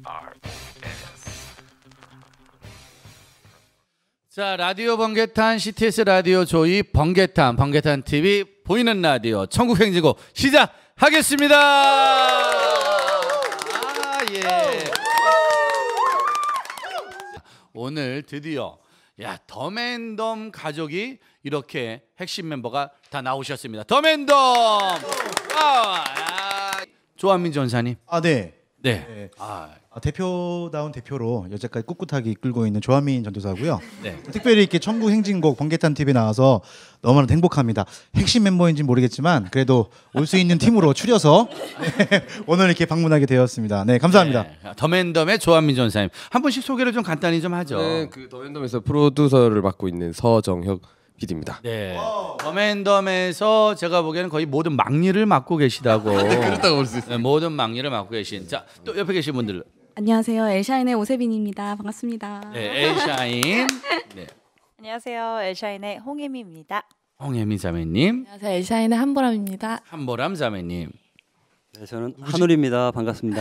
자, 라디오 번개탄 CTS 라디오 조이 번개탄 TV 보이는 라디오 천국행진곡 시작하겠습니다. 예. 오늘 드디어 더맨덤 가족이 이렇게 핵심 멤버가 다 나오셨습니다. 더맨덤. 조한민 전사님. 네. 네. 대표다운 대표로 여태까지 꿋꿋하게 이끌고 있는 조한민 전도사고요. 네. 특별히 이렇게 천국 행진곡 번개탄 TV 나와서 너무나 행복합니다. 핵심 멤버인지 모르겠지만 그래도 올 수 있는 팀으로 추려서 오늘 이렇게 방문하게 되었습니다. 네, 감사합니다. 네. 더맨덤의 조한민 전사님 한 분씩 소개를 좀 간단히 좀 하죠. 네, 그 더맨덤에서 프로듀서를 맡고 있는 서정혁 PD입니다. 네. 더맨덤에서 제가 보기에는 거의 모든 막일을 맡고 계시다고. 그렇다고 볼 수 있어요. 네, 모든 막일을 맡고 계신. 자, 또 옆에 계신 분들. 안녕하세요. 엘샤인의 오세빈입니다. 반갑습니다. 네, 엘샤인. 네. 안녕하세요. 엘샤인의 홍혜미입니다. 홍혜미 자매님. 안녕하세요. 엘샤인의 한보람입니다. 한보람 자매님. 네, 저는 한울입니다. 반갑습니다.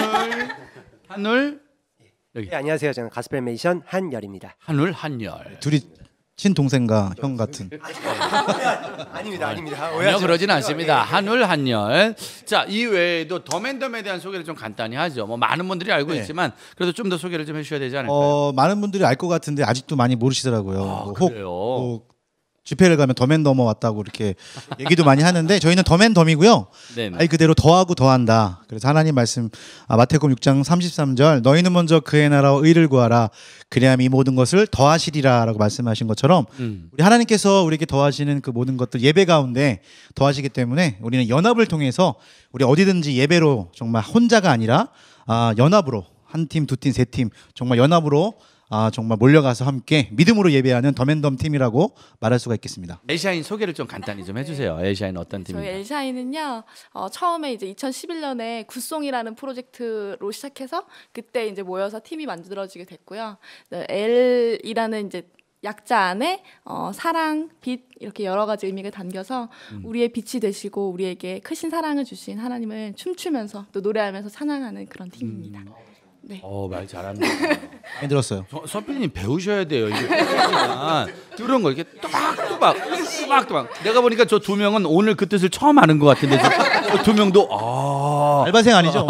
한울. 여기. 네, 안녕하세요. 저는 가스펠 메이션 한열입니다. 한열. 둘이 친동생과 형 같은. 아닙니다. 전혀 그러진 않습니다. 한울, 한열. 자, 이 외에도 더맨덤에 대한 소개를 좀 간단히 하죠. 뭐 많은 분들이 알고 있지만 그래도 좀 더 소개를 좀 해주셔야 되지 않을까요? 많은 분들이 알 것 같은데 아직도 많이 모르시더라고요. 그래요? 집회를 가면 더맨덤어 왔다고 이렇게 얘기도 많이 하는데 저희는 더맨덤이고요. 네네. 말 그대로 더하고 더한다. 그래서 하나님 말씀 마태복음 6장 33절 너희는 먼저 그의 나라와 의를 구하라 그리하면 이 모든 것을 더하시리라라고 말씀하신 것처럼 우리 하나님께서 우리에게 더하시는 그 모든 것들 예배 가운데 더하시기 때문에 우리는 연합을 통해서 우리 어디든지 예배로 정말 혼자가 아니라 연합으로 한 팀, 두 팀, 세 팀 정말 연합으로 정말 몰려가서 함께 믿음으로 예배하는 더맨덤 팀이라고 말할 수가 있겠습니다. 엘샤인 소개를 좀 간단히 좀 해주세요. 엘샤인 어떤 저희 팀인가요? 엘샤인은요. 처음에 이제 2011년에 굿송이라는 프로젝트로 시작해서 그때 이제 모여서 팀이 만들어지게 됐고요. L이라는 이제 약자 안에 사랑, 빛 이렇게 여러 가지 의미가 담겨서 우리의 빛이 되시고 우리에게 크신 사랑을 주신 하나님을 춤추면서 또 노래하면서 찬양하는 그런 팀입니다. 네. 말 잘합니다. 많이 들었어요. 선배님 배우셔야 돼요. 이게 그런 거 이렇게 또박또박. 내가 보니까 저 두 명은 오늘 그 뜻을 처음 아는 것 같은데 저 두 명도 알바생 아니죠?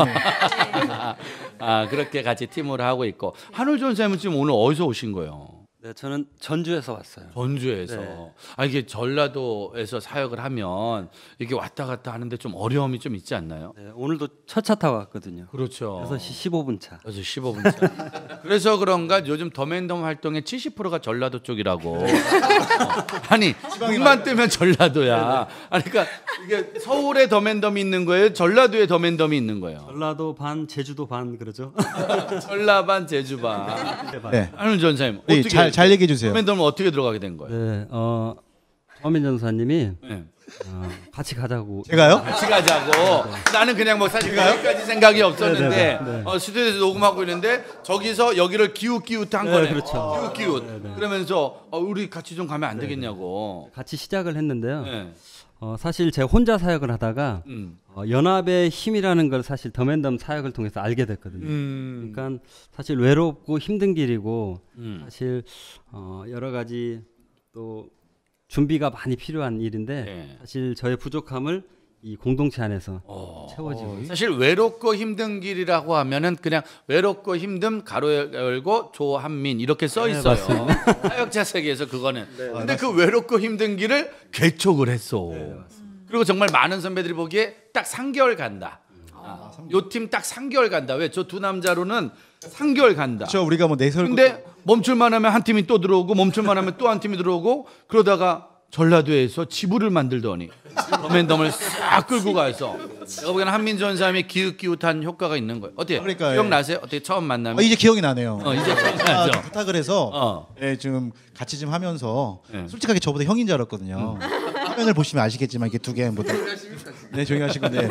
그렇게 같이 팀을 하고 있고 한울 전사님은 지금 오늘 어디서 오신 거예요? 네, 저는 전주에서 왔어요. 전주에서. 네. 이게 전라도에서 사역을 하면 이게 왔다 갔다 하는데 좀 어려움이 좀 있지 않나요? 네, 오늘도 첫 차 타고 왔거든요. 그렇죠. 6시 15분 차. 그래서 15분 차. 그래서 그런가 요즘 더맨덤 활동의 70%가 전라도 쪽이라고. 아니 눈만 뜨면 전라도야. 그러니까 이게 서울에 더맨덤이 있는 거예요? 전라도에 더맨덤이 있는 거예요? 전라도 반, 제주도 반 그러죠. 전라반, 제주반. 네. 한울 전사님 네, 어떻게 잘 얘기해 주세요. 더맨덤은 어떻게 들어가게 된 거예요? 네, 조한민 전사님이 네. 같이 가자고. 제가요? 같이 가자고. 나는 그냥 뭐 사실 여기까지 생각이 없었는데 스튜디오에서 녹음하고 있는데 저기서 여기를 기웃기웃한 거네. 그렇죠. 기웃기웃. 그러면서 우리 같이 좀 가면 안 되겠냐고. 같이 시작을 했는데요. 네. 사실 제가 혼자 사역을 하다가 연합의 힘이라는 걸 사실 더맨덤 사역을 통해서 알게 됐거든요. 그러니까 사실 외롭고 힘든 길이고 사실 여러 가지 또 준비가 많이 필요한 일인데 네. 사실 저의 부족함을 이 공동체 안에서 채워지고 사실 외롭고 힘든 길이라고 하면은 그냥 외롭고 힘듦 가로 열고 조한민 이렇게 써 있어요. 사역자 세계에서 그거는. 근데 그 외롭고 힘든 길을 개척을 했어. 그리고 정말 많은 선배들이 보기에 딱 3개월 간다. 요 팀 딱 3개월 간다. 왜? 저 두 남자로는 3개월 간다. 그렇죠. 우리가 뭐 내설. 근데 멈출만 하면 한 팀이 또 들어오고 멈출만 하면 또 한 팀이 들어오고 그러다가 전라도에서 지부를 만들더니 더맨덤을 싹 끌고 가서 제가 보기에는 한민 전사님이 기웃기웃한 효과가 있는 거예요. 어때요? 그러니까요. 기억나세요? 어떻게 처음 만나면? 이제 기억이 나네요. 이제 기억나죠. 부탁을 해서 좀 같이 좀 하면서 네. 솔직하게 저보다 형인 줄 알았거든요. 화면을 보시면 아시겠지만 이게 두 개 뭐. 네, 조용히 하시고 네.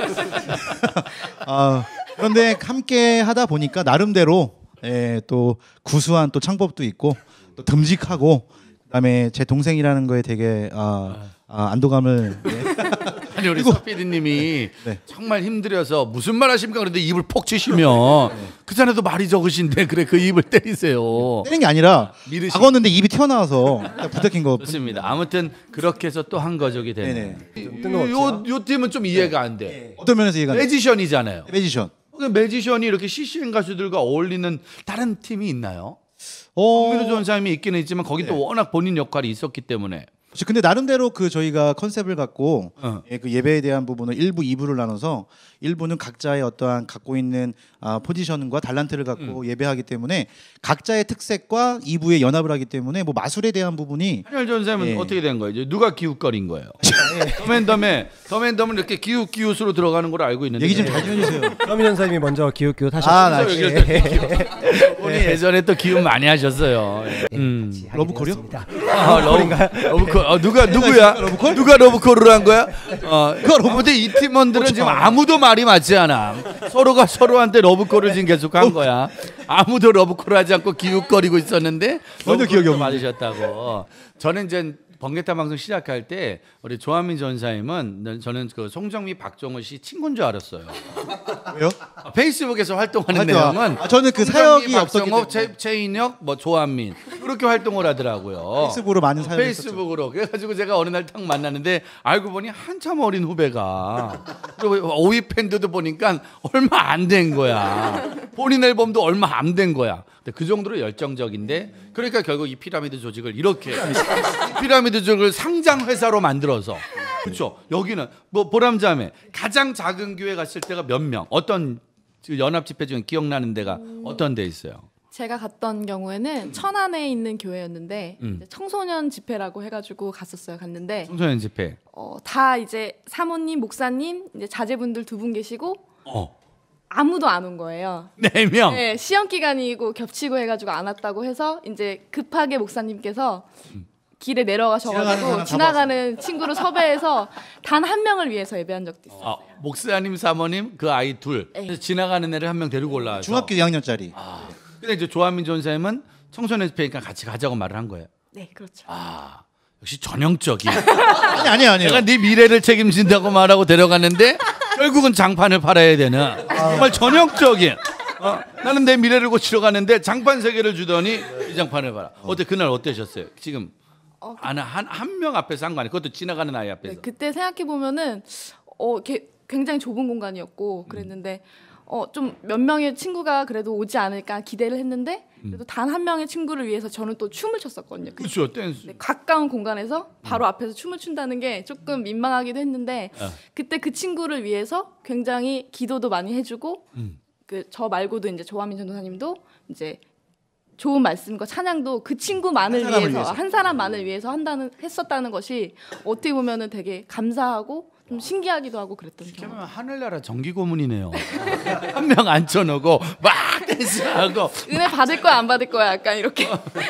그런데 함께 하다 보니까 나름대로 또 구수한 또 창법도 있고 또 듬직하고 그다음에 제 동생이라는 거에 되게 안도감을 아니 우리 서 PD님이 네. 정말 힘들어서 무슨 말 하십니까? 그런데 입을 폭 치시면 그 전에도 말이 적으신데 그래 그 입을 때리세요. 때린 게 아니라 미르시- 박았는데 입이 튀어나와서 딱 부탁인 거. 좋습니다. 아무튼 그렇게 해서 또 한 가족이 되네. 네네. 요 팀은 좀 이해가 안 돼. 어떤 면에서 이해가 안 돼? 매지션이잖아요. 매지션. 그 매지션이 이렇게 CCM 가수들과 어울리는 다른 팀이 있나요? 어. 박민호 전사님이 있기는 있지만 거기 또 워낙 본인 역할이 있었기 때문에. 근데 나름대로 그 저희가 컨셉을 갖고 어. 그 예배에 대한 부분을 1부, 2부를 나눠서 1부는 각자의 어떠한 갖고 있는 포지션과 달란트를 갖고 예배하기 때문에 각자의 특색과 2부에 연합을 하기 때문에 뭐 마술에 대한 부분이 한열 전사님은 예. 어떻게 된 거예요? 이제 누가 기웃거린 거예요? 더맨덤은 이렇게 기웃기웃으로 들어가는 걸 알고 있는데 얘기 좀 잘 좀 해주세요. 서민 전사님이 먼저 기웃기웃 하셨어요. 아, 나 그래서 분이 예전에 또 기웃 많이 하셨어요. 러브콜이요? 러브콜. 누구야? 누가 러브콜을 한 거야? 아무튼 이 팀원들은 지금 아무도 말이 맞지 않아. 서로가 서로한테 러브콜을 지금 계속 한 거야. 아무도 러브콜을 하지 않고 기웃거리고 있었는데 전혀 기억이 없는데. 맞으셨다고. 저는 이제 번개탄 방송 시작할 때 우리 조한민 전사님은 저는 그 송정미 박정호 씨 친구인 줄 알았어요. 왜요? 페이스북에서 활동하는 하여튼, 내용은 저는 그 사역이 없었기 박정호, 때문에 최인혁, 뭐 조한민 이렇게 활동을 하더라고요. 페이스북으로 많은 사연을 페이스북으로 그래가지고 제가 어느 날 딱 만났는데 알고 보니 한참 어린 후배가 그리고 5위 팬들도 보니까 얼마 안 된 거야. 본인 앨범도 얼마 안 된 거야. 근데 그 정도로 열정적인데 그러니까 결국 이 피라미드 조직을 이렇게 이 피라미드 조직을 상장 회사로 만들어서 그렇죠. 여기는 뭐 보람자매 가장 작은 교회 갔을 때가 몇 명? 어떤 연합 집회 중에 기억나는 데가 어떤 데 있어요? 제가 갔던 경우에는 천안에 있는 교회였는데 이제 청소년 집회라고 해가지고 갔는데 청소년 집회. 다 이제 사모님, 목사님, 이제 자제분들 2분 계시고 어. 아무도 안 온 거예요. 4명. 네, 시험 기간이고 겹치고 해가지고 안 왔다고 해서 이제 급하게 목사님께서 길에 내려가셔가지고 지나가는 친구를 섭외해서 단 한 명을 위해서 예배한 적도 있어요. 목사님, 사모님, 그 아이 둘. 네. 그래서 지나가는 애를 한 명 데리고 올라와서. 중학교 2학년짜리. 근데 이제 조한민 전사님은 청소년 집회니까 같이 가자고 말을 한 거예요. 네, 그렇죠. 역시 전형적인. 아니에요. 내가 네 미래를 책임진다고 말하고 데려갔는데 결국은 장판을 팔아야 되는 정말 전형적인. 나는 내 미래를 고치러 가는데 장판 3개를 주더니 이 장판을 팔아. 그날 어떠셨어요? 지금 한 명 앞에서 한 거 아니에요? 그것도 지나가는 아이 앞에서. 네, 그때 생각해 보면은 굉장히 좁은 공간이었고 그랬는데 좀 몇 명의 친구가 그래도 오지 않을까 기대를 했는데 그래도 단 한 명의 친구를 위해서 저는 또 춤을 췄었거든요. 그렇죠. 댄스. 네, 가까운 공간에서 바로 앞에서 춤을 춘다는 게 조금 민망하기도 했는데 그때 그 친구를 위해서 굉장히 기도도 많이 해주고 저 말고도 이제 조한민 전도사님도 이제 좋은 말씀과 찬양도 그 친구만을 위해서 한 사람만을 위해서 했었다는 것이 어떻게 보면은 되게 감사하고 좀 신기하기도 하고 그랬던 경험. 그러면 하늘나라 정기 고문이네요. 한 명 앉혀놓고 막 댄스하고 은혜 받을 거야 안 받을 거야 약간 이렇게.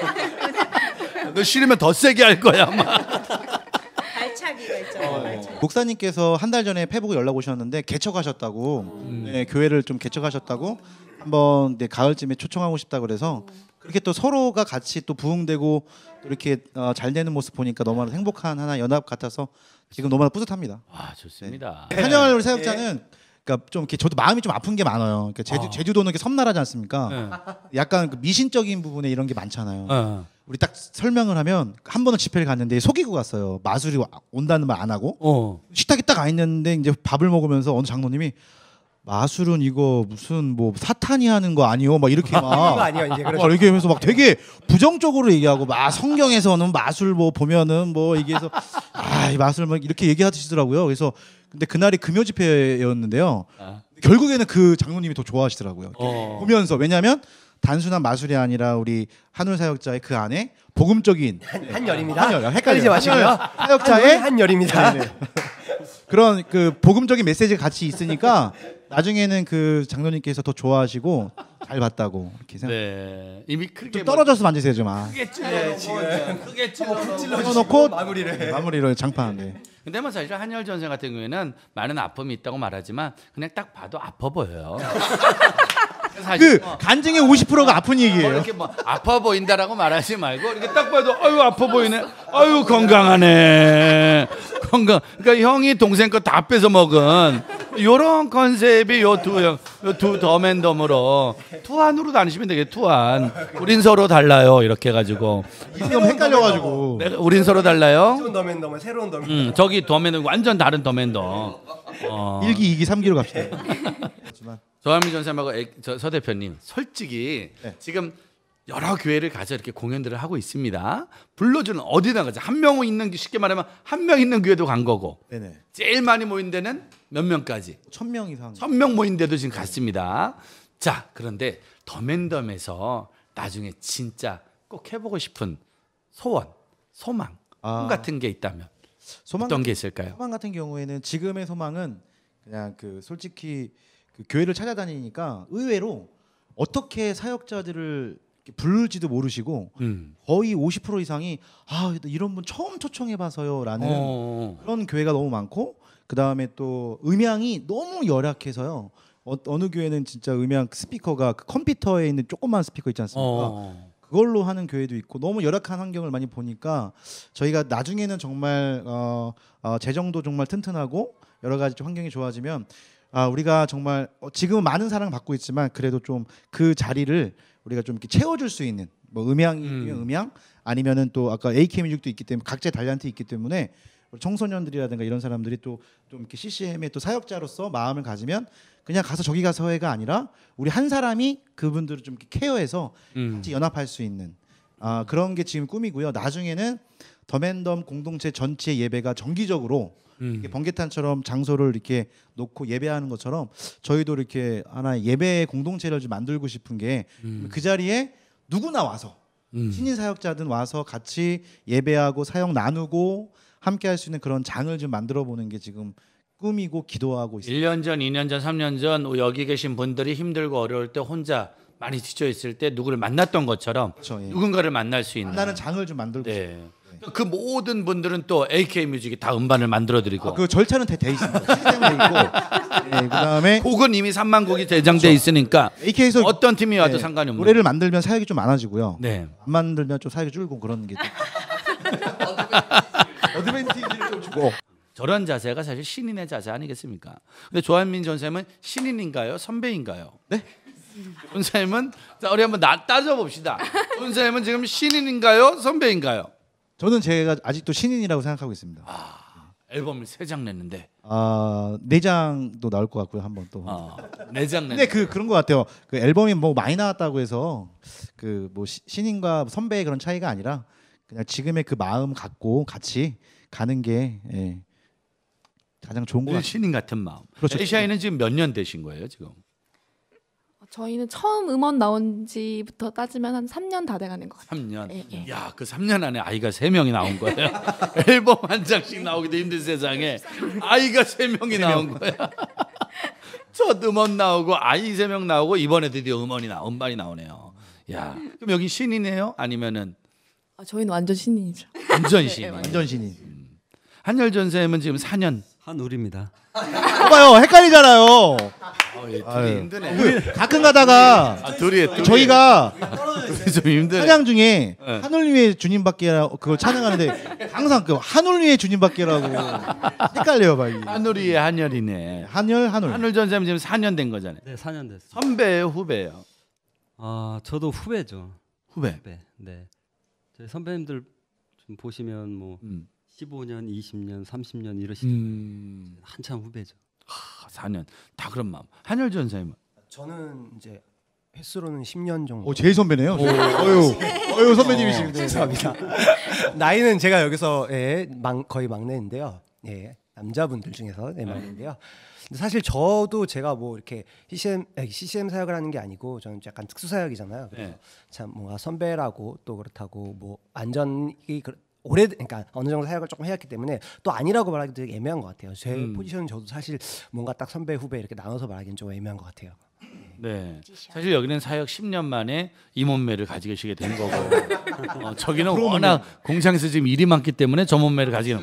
너 싫으면 더 세게 할 거야 막. 발차기가 있잖아요. 목사님께서 한 달 전에 페북에 연락 오셨는데 개척하셨다고 네, 교회를 좀 개척하셨다고 한번 가을쯤에 초청하고 싶다 그래서 그렇게 또 서로가 같이 또 부흥되고 또 이렇게 잘 되는 모습 보니까 너무나 행복한 하나 연합 같아서 지금 너무나 뿌듯합니다. 와 좋습니다. 한열 사역자는 그러니까 좀 이렇게 저도 마음이 좀 아픈 게 많아요. 그러니까 제주도는 이렇게 섬나라지 않습니까? 약간 그 미신적인 부분에 이런 게 많잖아요. 우리 딱 설명을 하면 한 번은 집회를 갔는데 속이고 갔어요. 마술이 온다는 말 안 하고 식탁에 딱 가 있는데 이제 밥을 먹으면서 어느 장로님이 마술은 이거 무슨 뭐 사탄이 하는 거 아니요? 막 이렇게 막 그거 아니요 이제 막 이렇게 하면서 막 되게 부정적으로 얘기하고 막 성경에서는 마술 뭐 보면은 뭐 얘기해서 이 마술 막 이렇게 얘기하시더라고요. 그래서 근데 그날이 금요 집회였는데요. 결국에는 그 장로님이 더 좋아하시더라고요. 보면서 왜냐하면 단순한 마술이 아니라 우리 한울 사역자의 그 안에 복음적인 한열입니다. 한열, 헷갈리지 마시고요. 사역자의 한열입니다. 그런 그 복음적인 메시지가 같이 있으니까 나중에는 그 장로님께서 더 좋아하시고 잘 봤다고 이렇게 생각. 네. 이미 크게 좀 떨어져서 만지세요 좀. 크게 찔러놓고 크게 찔러놓고 마무리를 장판. 네. 근데 뭐 사실 한열 전생 같은 경우에는 많은 아픔이 있다고 말하지만 그냥 딱 봐도 아파 보여요. 사실 그 간증의 50%가 아픈 뭐 얘기예요. 이렇게 뭐 아파 보인다라고 말하지 말고 이렇게 딱 봐도 아유 아파 보이네. 아유 건강하네. 건강. 그러니까 형이 동생 거 다 뺏어 먹은 요런 컨셉이 요두 더맨덤으로 투안으로 다니시면 되겠. 투안. 우린 서로 달라요. 이렇게 해 가지고. 너무 헷갈려가지고. 우린 서로 달라요. 새로운 더맨덤은 새로운 더맨덤. 저기 더맨덤 완전 다른 더맨덤. 1기, 2기, 3기로 갑시다. 조한민 전사님하고 서 대표님 솔직히 네. 지금 여러 교회를 가서 이렇게 공연들을 하고 있습니다. 불러주는 어디나 가자. 한 명 있는 쉽게 말하면 한 명 있는 교회도 간 거고 네네. 제일 많이 모인 데는 몇 명까지? 1000명 이상. 1000명 모인 데도 지금 갔습니다. 자 그런데 더맨덤에서 나중에 진짜 꼭 해보고 싶은 소원, 소망, 꿈 같은 게 있다면 어떤 게 있을까요? 소망 같은 경우에는 지금의 소망은 그냥 그 솔직히 그 교회를 찾아다니니까 의외로 어떻게 사역자들을 이렇게 부를지도 모르시고 거의 50% 이상이 아 이런 분 처음 초청해봐서요라는 그런 교회가 너무 많고 그 다음에 또 음향이 너무 열악해서요. 어느 교회는 진짜 음향 스피커가 그 컴퓨터에 있는 조그만 스피커 있지 않습니까? 그걸로 하는 교회도 있고 너무 열악한 환경을 많이 보니까 저희가 나중에는 정말 재정도 정말 튼튼하고 여러 가지 좀 환경이 좋아지면 우리가 정말 지금은 많은 사랑을 받고 있지만 그래도 좀 그 자리를 우리가 좀 이렇게 채워줄 수 있는 뭐 음향이면 음향 아니면은 또 아까 AK 뮤직도 있기 때문에 각자의 달란트 있기 때문에 청소년들이라든가 이런 사람들이 또 좀 이렇게 CCM의 또 사역자로서 마음을 가지면 그냥 가서 저기 가서 해가 아니라 우리 한 사람이 그분들을 좀 이렇게 케어해서 같이 연합할 수 있는 그런 게 지금 꿈이고요. 나중에는 더맨덤 공동체 전체 예배가 정기적으로 이렇게 번개탄처럼 장소를 이렇게 놓고 예배하는 것처럼 저희도 이렇게 하나의 예배 공동체를 좀 만들고 싶은 게 그 자리에 누구나 와서 신인 사역자든 와서 같이 예배하고 사역 나누고 함께 할 수 있는 그런 장을 좀 만들어 보는 게 지금 꿈이고 기도하고 있습니다. 1년 전, 2년 전, 3년 전 여기 계신 분들이 힘들고 어려울 때 혼자 많이 지쳐 있을 때 누구를 만났던 것처럼 그렇죠, 예. 누군가를 만날 수 있는 나는 장을 좀 만들고 싶어요. 네. 그 모든 분들은 또 AK 뮤직이 다 음반을 만들어 드리고 그 절차는 돼 있습니다. 시스템은 돼 있고 그다음에 곡은 이미 3만 곡이 대장돼 있으니까 AK에서 어떤 팀이 와도 상관이 없는 노래를 만들면 사역이 좀 많아지고요. 네. 안 만들면 좀 사역이 줄고 그런 게 어드밴티지를 좀 주고. 저런 자세가 사실 신인의 자세 아니겠습니까? 근데 조한민 전사님은 신인인가요? 선배인가요? 네? 전사님은 자 우리 한번 따져봅시다. 전사님은 지금 신인인가요? 선배인가요? 저는 제가 아직도 신인이라고 생각하고 있습니다. 앨범을 3장 냈는데 4장도 나올 것 같고요. 한번 또. 4장 근데 냈는데 그런 것 같아요. 그 앨범이 뭐 많이 나왔다고 해서 그 뭐 신인과 선배의 그런 차이가 아니라 그냥 지금의 그 마음 갖고 같이 가는 게 가장 좋은 것 같아요. 신인 같은 마음. 그렇죠. 에이샤이는 지금 몇 년 되신 거예요 지금? 저희는 처음 음원 나온 지부터 따지면 한 3년 다 돼가는 것 같아요. 3년. 예, 예. 야, 그 3년 안에 아이가 3명이 나온 거예요. 앨범 한 장씩 나오기도 힘든 세상에 아이가 3명이 나온 거야. 첫 음원 나오고 아이 3명 나오고 이번에 드디어 음반이 나오네요. 야, 그럼 여기 신이네요? 아니면은 저희는 완전 신인이죠. 완전 신. 완전 신인. 한열 전사님은 지금 4년. 한울입니다. 봐요, 헷갈리잖아요. 둘이 힘드네. 우리 가끔 가다가 둘이 저희가 좀 힘드네. 찬양 중에 하늘 위에 주님밖에라고 그걸 찬양하는데 항상 그 하늘 위에 주님밖에라고 헷갈려요, 막. 한울이의 한열이네. 한열. 한울 전사님 지금 4년 된 거잖아요. 네, 4년 됐어요. 선배예요, 후배예요? 저도 후배죠. 후배. 후배. 네. 저희 선배님들 좀 보시면 뭐 15년, 20년, 30년 이러시죠. 한참 후배죠. 4년. 다 그런 마음. 한열 전사님은 저는 이제 횟수로는 10년 정도. 제일 선배네요. 어유 선배님이시네. 죄송합니다. 나이는 제가 여기서 거의 막내인데요. 남자분들 중에서 막내인데요. 근데 사실 저도 제가 뭐 이렇게 CCM 사역을 하는 게 아니고 저는 약간 특수 사역이잖아요. 그래서 참 뭔가 선배라고 또 그렇다고 뭐 완전히 그러니까 어느 정도 사역을 조금 해왔기 때문에 또 아니라고 말하기 되게 애매한 것 같아요. 제 포지션은 저도 사실 뭔가 딱 선배 후배 이렇게 나눠서 말하기는 좀 애매한 것 같아요. 네. 사실 여기는 사역 10년 만에 이 몸매를 가지게 된 거고 저기는 워낙 공장에서 지금 일이 많기 때문에 저 몸매를 가지게 된 거고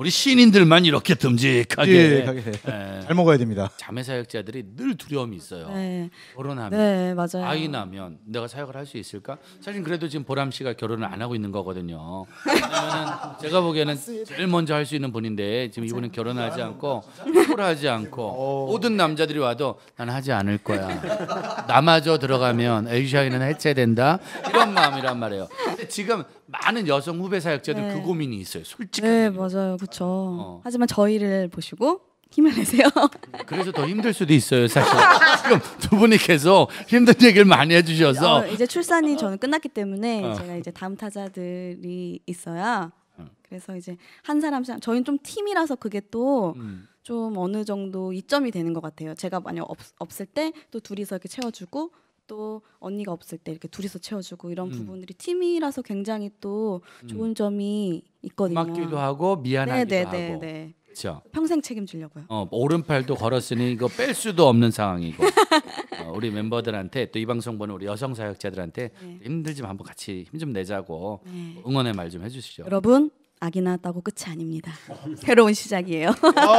우리 신인들만 이렇게 듬직하게 예, 잘 먹어야 됩니다. 자매 사역자들이 늘 두려움이 있어요. 네. 결혼하면 네, 맞아요. 아이 나면 내가 사역을 할 수 있을까? 사실 그래도 지금 보람 씨가 결혼을 안 하고 있는 거거든요. 왜냐면 제가 보기에는 제일 먼저 할 수 있는 분인데 지금 이분은 결혼하지 않고 결혼하지 않고 모든 남자들이 와도 난 하지 않을 거야. 나마저 들어가면 에이샤이는 해체된다. 이런 마음이란 말이에요. 근데 지금 많은 여성 후배 사역자들 네. 그 고민이 있어요. 솔직히. 네, 맞아요. 그렇죠. 하지만 저희를 보시고 힘을 내세요. 그래서 더 힘들 수도 있어요. 사실 지금 두 분이 계속 힘든 얘기를 많이 해주셔서 이제 출산이 저는 끝났기 때문에 제가 이제 다음 타자들이 있어야 그래서 이제 한 사람씩 저희는 좀 팀이라서 그게 또 좀 어느 정도 이점이 되는 것 같아요. 제가 만약 없을 때 또 둘이서 이렇게 채워주고 또 언니가 없을 때 이렇게 둘이서 채워주고 이런 부분들이 팀이라서 굉장히 또 좋은 점이 있거든요. 고맙기도 하고 미안하기도 하고. 네. 그렇죠. 평생 책임지려고요. 오른팔도 걸었으니 이거 뺄 수도 없는 상황이고 우리 멤버들한테 또 이 방송 보는 우리 여성 사역자들한테 힘들지만 한번 같이 힘 좀 내자고 응원의 말 좀 해주시죠. 여러분 아기 낳았다고 끝이 아닙니다. 새로운 시작이에요.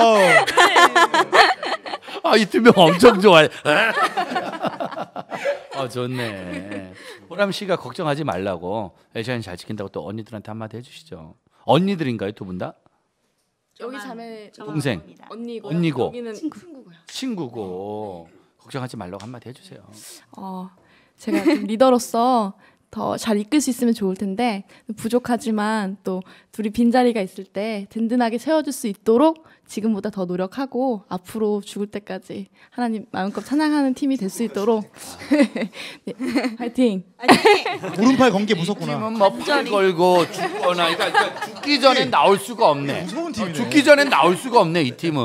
이 두 명 엄청 좋아해. 좋네. 보람 씨가 걱정하지 말라고 에이샤인 잘 지킨다고 또 언니들한테 한마디 해주시죠. 언니들인가요 두 분 다? 여기 자매 동생. 언니고 여기는 친구고 걱정하지 말라고 한마디 해주세요. 제가 좀 리더로서 더 잘 이끌 수 있으면 좋을 텐데 부족하지만 또 둘이 빈자리가 있을 때 든든하게 채워줄 수 있도록 지금보다 더 노력하고 앞으로 죽을 때까지 하나님 마음껏 찬양하는 팀이 될 수 있도록 네, 화이팅! 오른팔 건 게 무섭구나. 팀은 뭐팔 걸고 죽거나 그러니까 죽기 전엔 나올 수가 없네. 무서운 팀이네. 죽기 전엔 나올 수가 없네 이 팀은.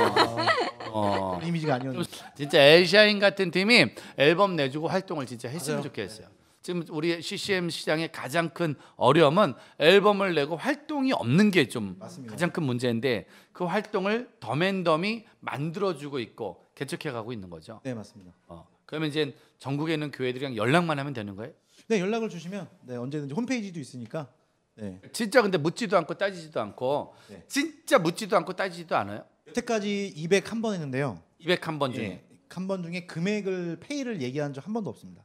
이미지가 아니었는데. 진짜 에이샤인 같은 팀이 앨범 내주고 활동을 진짜 했으면 좋겠어요. 지금 우리 CCM 시장의 가장 큰 어려움은 앨범을 내고 활동이 없는 게 좀 가장 큰 문제인데 그 활동을 덤앤덤이 만들어주고 있고 개척해가고 있는 거죠. 네, 맞습니다. 그러면 이제 전국에 있는 교회들이랑 연락만 하면 되는 거예요? 네, 연락을 주시면 언제든지 홈페이지도 있으니까. 네. 진짜 근데 묻지도 않고 따지지도 않고 진짜 묻지도 않고 따지지도 않아요? 여태까지 201번 했는데요. 201번 중에 한 번 중에 금액을 페이를 얘기한 적 한 번도 없습니다.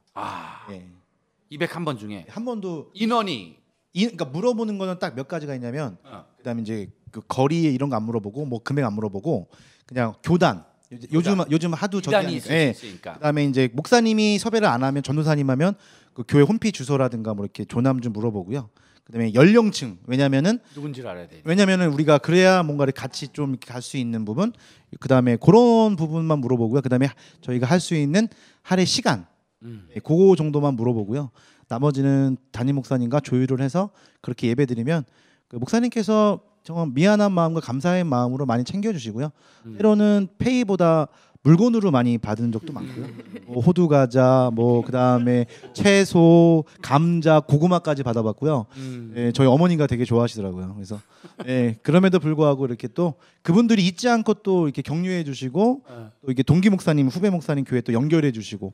201번 중에 한 번도 인원이 그러니까 물어보는 거는 딱 몇 가지가 있냐면 그다음에 이제 그 거리 이런 거 안 물어보고 뭐 금액 안 물어보고 그냥 교단 요즘 하도 저기 이단이 있을 수 있으니까. 그다음에 이제 목사님이 섭외를 안 하면 전도사님 하면 그 교회 홈페이지 주소라든가 뭐 이렇게 조남 좀 물어보고요. 그다음에 연령층 왜냐면은 누군지를 알아야 돼. 왜냐면은 우리가 그래야 뭔가를 같이 좀 갈 수 있는 부분 그다음에 그런 부분만 물어보고요. 그다음에 저희가 할 수 있는 할애 시간 그거 정도만 물어보고요. 나머지는 담임 목사님과 조율을 해서 그렇게 예배드리면 그 목사님께서 정말 미안한 마음과 감사의 마음으로 많이 챙겨주시고요. 때로는 페이보다 물건으로 많이 받은 적도 많고요. 뭐 호두 과자, 뭐 그다음에 채소, 감자, 고구마까지 받아봤고요. 저희 어머니가 되게 좋아하시더라고요. 그래서 그럼에도 불구하고 이렇게 또 그분들이 잊지 않고 또 이렇게 격려해주시고 또 이게 동기 목사님, 후배 목사님 교회 또 연결해주시고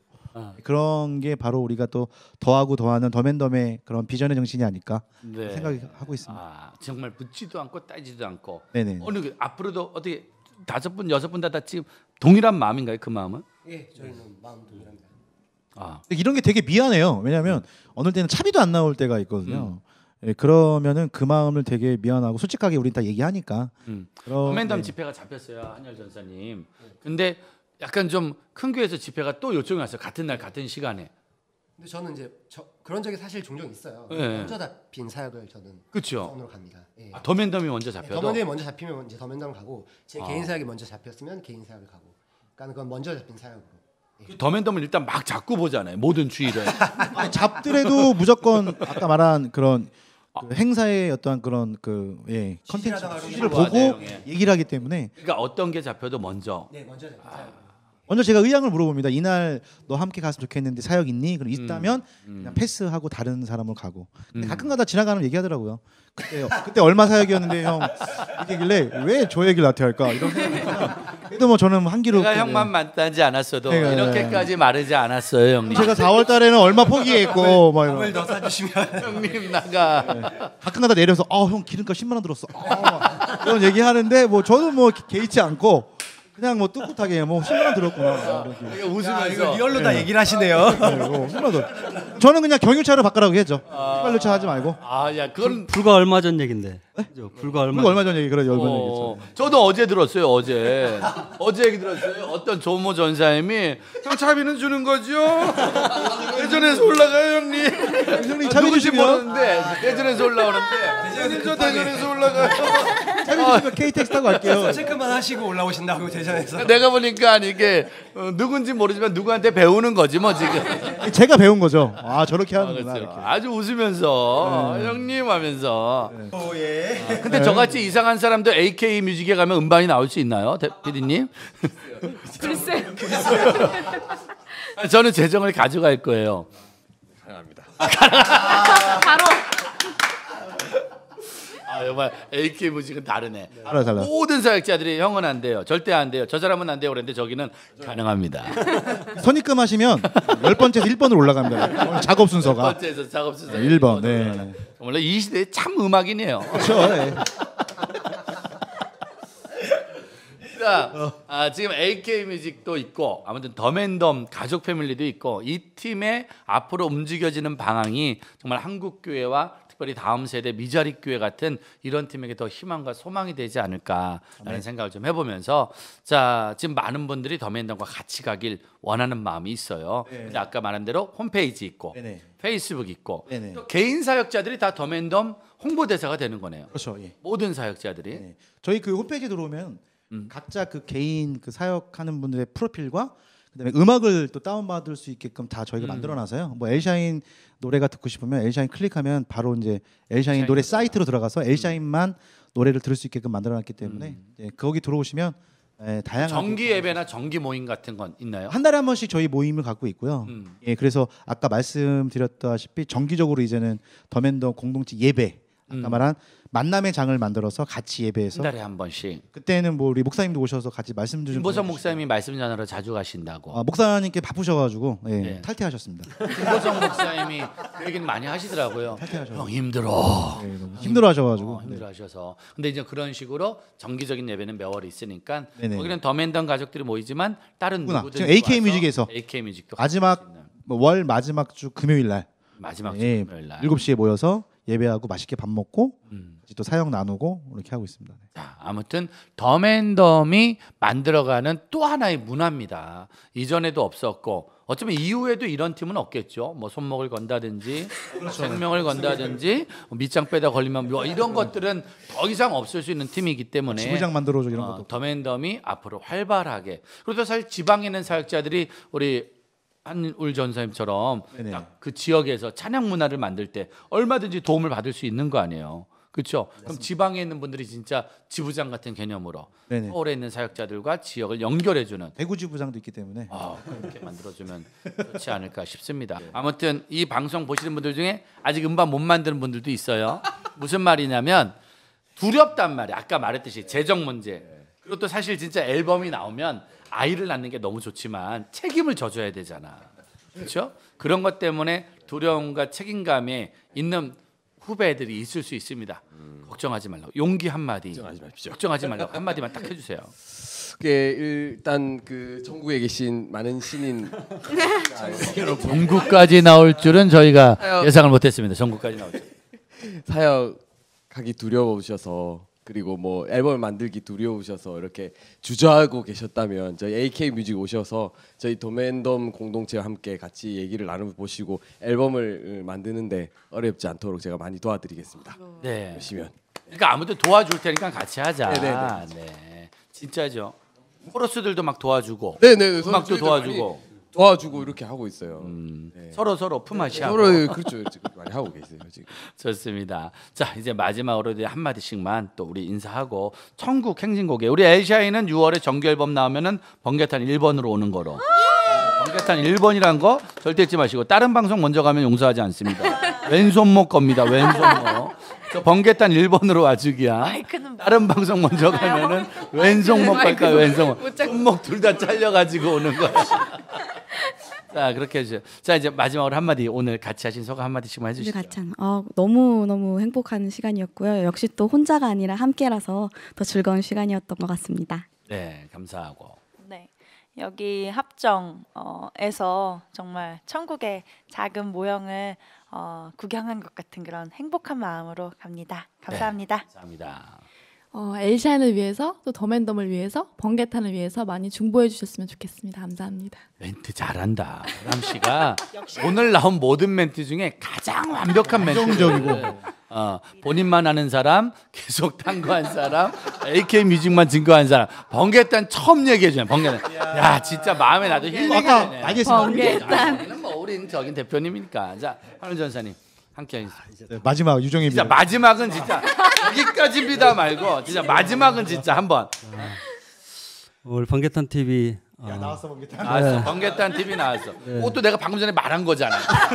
그런 게 바로 우리가 또 더하고 더하는 덤앤덤의 그런 비전의 정신이 아닐까 생각하고 있습니다. 정말 묻지도 않고 따지도 않고 네네. 어느 앞으로도 어떻게 5분, 6분 다 지금 동일한 마음인가요? 그 마음은? 예, 저희는 마음 동일합니다. 이런 게 되게 미안해요. 왜냐하면 어느 때는 차비도 안 나올 때가 있거든요. 그러면은 그 마음을 되게 미안하고 솔직하게 우린 다 얘기하니까. 덤앤덤 집회가 잡혔어요, 한열 전사님. 근데 약간 좀 큰 교회에서 집회가 또 요청이 왔어요. 같은 날 같은 시간에. 근데 저는 이제 그런 적이 사실 종종 있어요. 네. 먼저 잡힌 사역을 저는 그렇죠. 선으로 갑니다. 예. 덤앤덤이 먼저 잡혀도. 덤앤덤이 먼저 잡히면 이제 덤앤덤 가고 제 개인 사역이 먼저 잡혔으면 개인 사역을 가고. 그러니까 그건 먼저 잡힌 사역으로. 그 덤앤덤을 일단 막 잡고 보잖아요. 모든 주일에. 아니, 잡더라도 무조건 아까 말한 그런 그 행사의 어떠한 그런 컨텐츠 취지를 보고 얘기를 하기 때문에. 그러니까 어떤 게 잡혀도 먼저. 네, 먼저 잡힌 먼저 제가 의향을 물어봅니다. 이날 너 함께 갔으면 좋겠는데 사역 있니? 그럼 있다면 그냥 패스하고 다른 사람으로 가고. 근데 가끔가다 지나가면 얘기하더라고요. 그때 얼마 사역이었는데 형 얘기길래 왜 저 얘기를 나한테 할까 이런 생각했지만 그래도 뭐 저는 한기로 내가 형만 만나지 않았어도 이렇게까지 마르지 않았어요, 형님. 제가 4월 달에는 얼마 포기했고 막 밥을 더 사주시면 형님 나가. 가끔가다 내려서 형 기름값 10만 원 들었어. 그런 얘기하는데 뭐 저는 뭐 개의치 않고 그냥 뭐 꿋꿋하게 뭐 10만 들었구나. 이렇게. 웃으면서 이거 리얼로 다 얘기를 하시네요. 네, 뭐 10만 더. 저는 그냥 경유차로 바꾸라고 했죠. 휘발유차 하지 말고. 야 그건 불과 얼마 전 얘긴데. 그죠? 불과 얼마. 그리고 얼마 전 얘기 그러죠. 얼마 전 얘기죠. 저도 어제 들었어요. 어제 얘기 들었어요. 어떤 조모 전사님이 형 차비는 주는 거죠? 대전에서 올라가요 형님. 형님 차비 누군지 주시면 모르는데 대전에서 올라오는데 형님 저 대전에서 올라가요. 차비 주시면 KTX 타고 갈게요. 체크만 하시고 올라오신다고 대전에서. 내가 보니까 이게 누군지 모르지만 누구한테 배우는 거지 뭐 지금. 제가 배운 거죠. 아 저렇게 하는구나. 그렇죠. 이렇게. 아주 웃으면서 형님 하면서. 오 예. 근데 저같이 이상한 사람도 AK 뮤직에 가면 음반이 나올 수 있나요, PD님? 글쎄. 저는 재정을 가져갈 거예요. 바로 정말 AK 뮤직은 다르네. 달라. 모든 사역자들이 형은 안 돼요. 절대 안 돼요. 저 사람은 안 돼요. 그랬는데 저기는 가능합니다. 선입금 하시면 10번째에서 1번으로 올라갑니다. 작업 순서가. 번째에서 작업 순서 1번. 네. 정말 이 시대에 참 음악이네요. 그렇죠. 네. 자, 지금 AK 뮤직도 있고 아무튼 덤앤덤 가족 패밀리도 있고 이 팀의 앞으로 움직여지는 방향이 정말 한국 교회와 특별히 다음 세대 미자립 교회 같은 이런 팀에게 더 희망과 소망이 되지 않을까라는 생각을 좀 해보면서 자 지금 많은 분들이 덤앤덤과 같이 가길 원하는 마음이 있어요. 근데 아까 말한 대로 홈페이지 있고 네네. 페이스북 있고 네네. 또 개인 사역자들이 다 덤앤덤 홍보대사가 되는 거네요. 그렇죠. 예. 모든 사역자들이. 네. 저희 그 홈페이지 들어오면 각자 그 개인 그 사역하는 분들의 프로필과 그다음에 음악을 또 다운받을 수 있게끔 다 저희가 만들어놔서요. 뭐 엘샤인 노래가 듣고 싶으면 엘샤인 클릭하면 바로 이제 엘샤인 노래 사이트로 들어가서 엘샤인만 노래를 들을 수 있게끔 만들어놨기 때문에 거기 들어오시면 다양한 정기 예배나 정기 모임 같은 건 있나요? 한 달에 한 번씩 저희 모임을 갖고 있고요. 예, 그래서 아까 말씀드렸다시피 정기적으로 이제는 덤앤덤 공동체 예배 아까 말한 만남의 장을 만들어서 같이 예배해서 한 달에 한 번씩. 그때는 뭐 우리 목사님도 오셔서 같이 말씀 좀 김보성 목사님이 말씀 전하러 자주 가신다고. 목사님께 바쁘셔가지고 네. 탈퇴하셨습니다. 김보성 목사님이 그 얘기는 많이 하시더라고요. 형 힘들어. 힘들어하셔가지고 힘들어하셔서. 근데 이제 그런 식으로 정기적인 예배는 매월 있으니까 네네. 거기는 덤앤덤 가족들이 모이지만 다른 누구든 지금 AK 뮤직에서 AK 뮤직도 마지막 월 마지막 주 금요일 날 마지막 주 금요일 날 7시에 모여서 예배하고 맛있게 밥 먹고 또 사역 나누고 이렇게 하고 있습니다. 자, 아무튼 덤앤덤이 만들어가는 또 하나의 문화입니다. 이전에도 없었고 어쩌면 이후에도 이런 팀은 없겠죠. 뭐 손목을 건다든지 생명을 건다든지 밑장 빼다 걸리면 뭐 이런 것들은 더 이상 없을 수 있는 팀이기 때문에 지부장 만들어줘 이런 것도 덤앤덤이 앞으로 활발하게 그리고 사실 지방에 있는 사역자들이 우리 한울 전사님처럼 딱 그 지역에서 찬양 문화를 만들 때 얼마든지 도움을 받을 수 있는 거 아니에요. 그렇죠? 그럼 지방에 있는 분들이 진짜 지부장 같은 개념으로 네네. 서울에 있는 사역자들과 지역을 연결해주는 대구 지부장도 있기 때문에 그렇게 만들어주면 좋지 않을까 싶습니다. 아무튼 이 방송 보시는 분들 중에 아직 음반 못 만드는 분들도 있어요. 무슨 말이냐면 두렵단 말이에요. 아까 말했듯이 재정 문제. 그리고 또 사실 진짜 앨범이 나오면 아이를 낳는 게 너무 좋지만 책임을 져줘야 되잖아. 그렇죠? 그런 것 때문에 두려움과 책임감에 있는 후배들이 있을 수 있습니다. 걱정하지 말라고. 용기 한마디. 걱정하지 마십시오. 걱정하지 말라고 한마디만 딱 해주세요. 그게 일단 그 전국에 계신 많은 신인 전국까지 나올 줄은 저희가 예상을 못했습니다. 전국까지 나올 줄. 사역하기 두려우셔서 그리고 뭐 앨범을 만들기 두려우셔서 이렇게 주저하고 계셨다면 저희 AK 뮤직 오셔서 저희 덤앤덤 공동체와 함께 같이 얘기를 나눠보시고 앨범을 만드는데 어렵지 않도록 제가 많이 도와드리겠습니다. 네. 오시면. 그러니까 아무튼 도와줄 테니까 같이 하자. 네네네. 네. 진짜죠. 코러스들도 막 도와주고, 네네. 음악도 도와주고, 도와주고 이렇게 하고 있어요. 네. 서로 품앗이하고. 서로 그렇죠. 지금 많이 하고 계세요 지금. 좋습니다. 자 이제 마지막으로 한 마디씩만 또 우리 인사하고 천국 행진곡에 우리 엘샤이는 6월에 정규 앨범 나오면은 번개탄 1번으로 오는 거로. 번개탄 1번이란 거 절대 잊지 마시고 다른 방송 먼저 가면 용서하지 않습니다. 왼손목 겁니다. 왼손목. 저 번개탄 1번으로 와주기야. 다른 방송 먼저 가면은 왼손목 갈까요? 왼손목. 손목 둘 다 잘려가지고 오는 거야. 자 그렇게 해주세요. 자 이제 마지막으로 한마디 오늘 같이 하신 소감 한마디씩만 해주시죠. 같이 너무 너무 행복한 시간이었고요. 역시 또 혼자가 아니라 함께라서 더 즐거운 시간이었던 것 같습니다. 네 감사하고. 네. 여기 합정에서 정말 천국의 작은 모형을 구경한 것 같은 그런 행복한 마음으로 갑니다. 감사합니다. 네, 감사합니다. 엘샤인을 위해서 또 더맨덤을 위해서 번개탄을 위해서 많이 중보해 주셨으면 좋겠습니다. 감사합니다. 멘트 잘한다. 람 씨가 오늘 나온 모든 멘트 중에 가장 완벽한 멘트적이고 본인만 아는 사람, 계속 탐구한 사람, AK 뮤직만 증거한 사람, 번개탄 처음 얘기해 주네. 번개탄. 야 진짜 마음에 나도 힐링이 아까 되네. 알겠습니다. 번개탄. 뭐 우리는 저긴 대표님이니까. 자 황윤 전사님 함께 하겠습니다. 네, 마지막 유종의 진짜 미래. 마지막은 진짜 여기까지입니다 말고 진짜 마지막은 진짜 한번 오늘 번개탄 TV 나왔어 번개탄. 나왔어. 번개탄 TV 나왔어. 그것도 내가 방금 전에 말한 거잖아.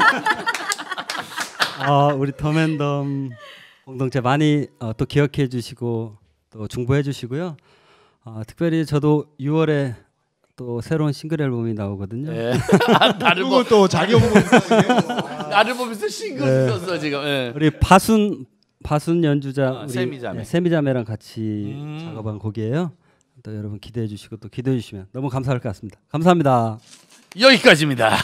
우리 더맨덤 공동체 많이 또 기억해 주시고 또 중보해 주시고요. 특별히 저도 6월에 또 새로운 싱글 앨범이 나오거든요. 네. 나를 그리고 또 자기 보고 나를 보면서 싱글 썼어 지금. 네. 우리 바순 연주자 우리 세미자매. 세미자매랑 같이 작업한 곡이에요. 또 여러분 기대해 주시고 또 기대해 주시면 너무 감사할 것 같습니다. 감사합니다. 여기까지입니다.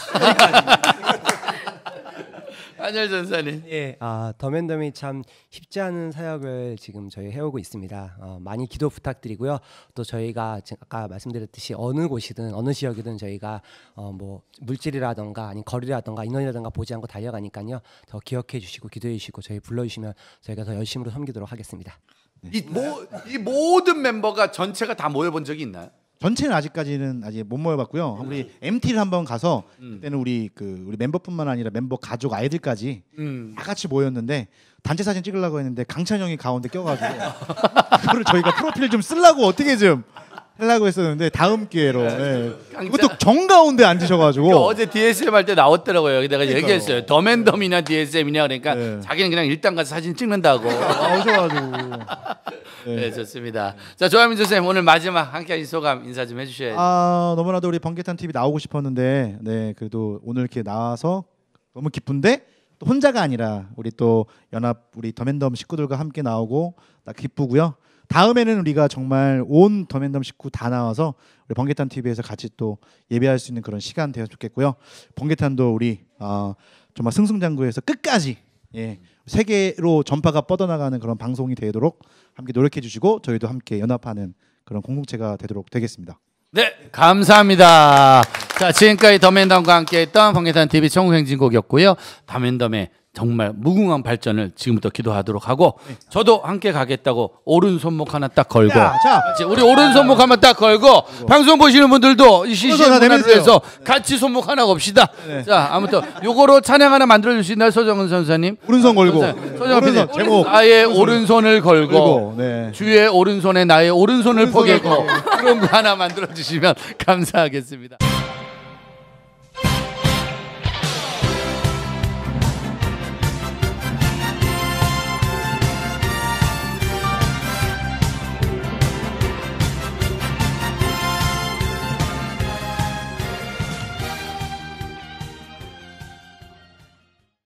한열 전사님. 예, 더맨덤이 참 쉽지 않은 사역을 지금 저희 해오고 있습니다. 많이 기도 부탁드리고요. 또 저희가 아까 말씀드렸듯이 어느 곳이든 어느 지역이든 저희가 뭐 물질이라던가 아니 거리라던가 인원이라던가 보지 않고 달려가니까요. 더 기억해 주시고 기도해 주시고 저희 불러주시면 저희가 더 열심으로 섬기도록 하겠습니다. 이 모든 멤버가 전체가 다 모여본 적이 있나요? 전체는 아직까지는 아직 못 모여봤고요. 우리 MT를 한번 가서 그때는 우리 멤버뿐만 아니라 멤버 가족 아이들까지 다 같이 모였는데 단체 사진 찍으려고 했는데 강찬 형이 가운데 껴가지고 그거를 저희가 프로필 좀 쓰려고 어떻게 좀 하려고 했었는데 다음 기회로. 네. 그것도 정 가운데 앉으셔가지고. 어제 DSM 할 때 나왔더라고요. 내가 얘기했어요. 더맨덤이나 DSM이냐 그러니까 자기는 그냥 일단 가서 사진 찍는다고. 나오셔가지고. 네 좋습니다. 자 조하민 선생님 오늘 마지막 함께하신 소감 인사 좀 해주셔야죠. 너무나도 우리 번개탄 TV 나오고 싶었는데 네 그래도 오늘 이렇게 나와서 너무 기쁜데 또 혼자가 아니라 우리 또 연합 우리 더맨덤 식구들과 함께 나오고 나 기쁘고요. 다음에는 우리가 정말 온 더맨덤 식구 다 나와서 우리 번개탄 TV에서 같이 또 예배할 수 있는 그런 시간 되었으면 좋겠고요. 번개탄도 우리 정말 승승장구해서 끝까지 세계로 전파가 뻗어나가는 그런 방송이 되도록 함께 노력해 주시고 저희도 함께 연합하는 그런 공동체가 되도록 되겠습니다. 네 감사합니다. 자 지금까지 더맨덤과 함께했던 번개탄 TV 천국행진곡이었고요. 더맨덤의 정말 무궁한 발전을 지금부터 기도하도록 하고 저도 함께 가겠다고 오른손목 하나 딱 걸고 우리 오른손목 하나 딱 걸고 방송 보시는 분들도 이 CCM 문화를 위해서 같이 손목 하나 겁시다. 자 아무튼 요거로 찬양 하나 만들어줄 수 있나요 소정은 선사님? 오른손 걸고 오른손 제목 나의 오른손을 걸고 주의 오른손에 나의 오른손을 포개고 그런 거 하나 만들어주시면 감사하겠습니다.